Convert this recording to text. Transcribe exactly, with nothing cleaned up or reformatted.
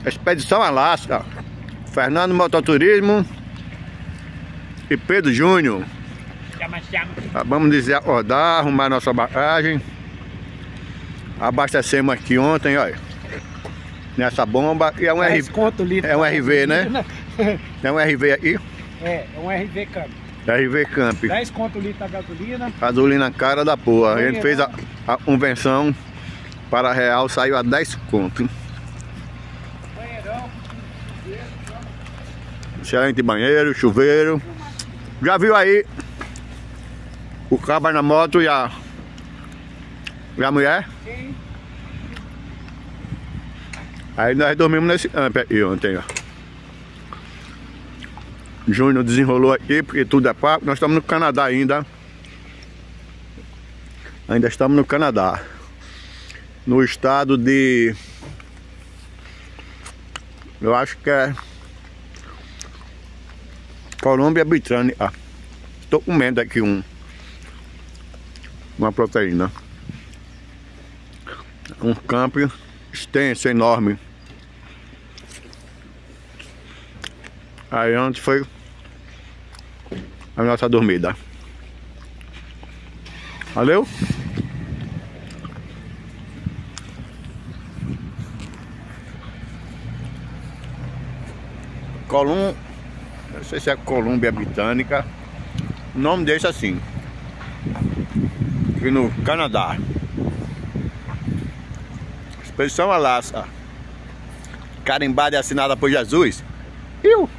Expedição Alasca, Fernando Mototurismo e Pedro Júnior. Vamos dizer, acordar, arrumar nossa bagagem. Abastecemos aqui ontem, olha, nessa bomba. E é um R V, é um R V, né? É um R V aqui? É, é um R V Camp. R V Camp. dez conto litro a gasolina. Gasolina cara da porra. A gente fez a, a convenção para real, saiu a dez conto. Banheirão. Excelente banheiro, chuveiro. Já viu aí o cabra na moto e a, e a mulher? Sim. Aí nós dormimos nesse camp aí ontem, ó. Júnior desenrolou aqui porque tudo é pago. Nós estamos no Canadá ainda. Ainda estamos no Canadá. No estado de... eu acho que é... Colômbia Britânica. Estou comendo aqui um... uma proteína. Um campo extenso, enorme. Aí ontem foi a nossa dormida. Valeu? Colum... não sei se é Colômbia Britânica. O nome desse é assim. Aqui no Canadá. Expedição Alasca. Carimbada e assinada por Jesus. Iu!